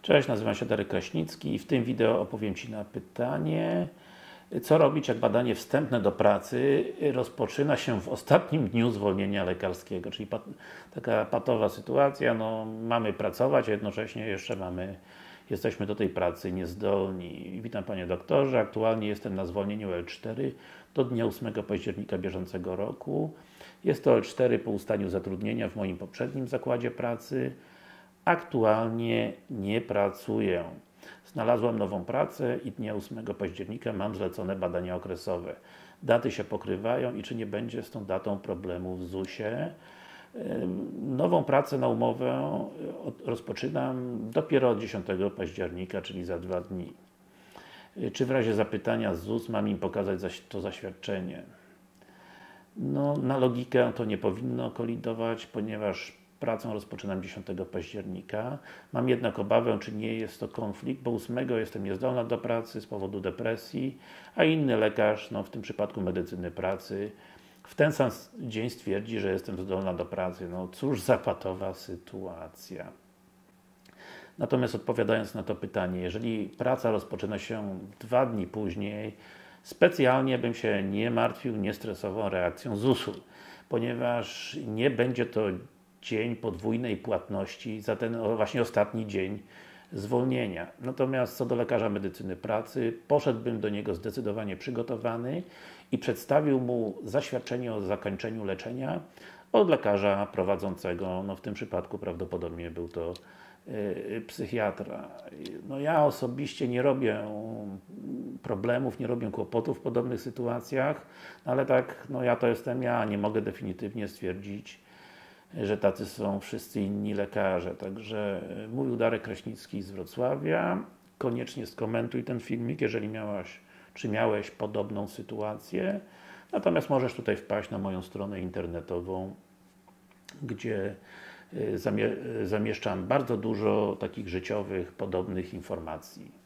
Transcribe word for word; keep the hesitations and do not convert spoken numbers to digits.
Cześć, nazywam się Darek Kraśnicki i w tym wideo opowiem Ci na pytanie, co robić, jak badanie wstępne do pracy rozpoczyna się w ostatnim dniu zwolnienia lekarskiego, czyli pat taka patowa sytuacja, no mamy pracować, a jednocześnie jeszcze mamy, jesteśmy do tej pracy niezdolni. Witam Panie doktorze, aktualnie jestem na zwolnieniu L cztery do dnia ósmego października bieżącego roku. Jest to L cztery po ustaniu zatrudnienia w moim poprzednim zakładzie pracy. Aktualnie nie pracuję. Znalazłam nową pracę i dnia ósmego października mam zlecone badania okresowe. Daty się pokrywają i czy nie będzie z tą datą problemów w zusie? Nową pracę na umowę rozpoczynam dopiero od dziesiątego października, czyli za dwa dni. Czy w razie zapytania z Z U S mam im pokazać to zaświadczenie? No, na logikę to nie powinno kolidować, ponieważ pracę rozpoczynam dziesiątego października. Mam jednak obawę, czy nie jest to konflikt, bo ósmego jestem niezdolna do pracy z powodu depresji, a inny lekarz, no w tym przypadku medycyny pracy, w ten sam dzień stwierdzi, że jestem zdolna do pracy. No cóż za patowa sytuacja. Natomiast odpowiadając na to pytanie, jeżeli praca rozpoczyna się dwa dni później, specjalnie bym się nie martwił, nie stresował reakcją Z U S u, ponieważ nie będzie to dzień podwójnej płatności za ten właśnie ostatni dzień zwolnienia. Natomiast co do lekarza medycyny pracy, poszedłbym do niego zdecydowanie przygotowany i przedstawił mu zaświadczenie o zakończeniu leczenia od lekarza prowadzącego, no w tym przypadku prawdopodobnie był to yy, psychiatra. No ja osobiście nie robię problemów, nie robię kłopotów w podobnych sytuacjach, ale tak, no ja to jestem ja, nie mogę definitywnie stwierdzić, że tacy są wszyscy inni lekarze. Także mówił Darek Kraśnicki z Wrocławia. Koniecznie skomentuj ten filmik, jeżeli miałaś, czy miałeś podobną sytuację. Natomiast możesz tutaj wpaść na moją stronę internetową, gdzie zamieszczam bardzo dużo takich życiowych, podobnych informacji.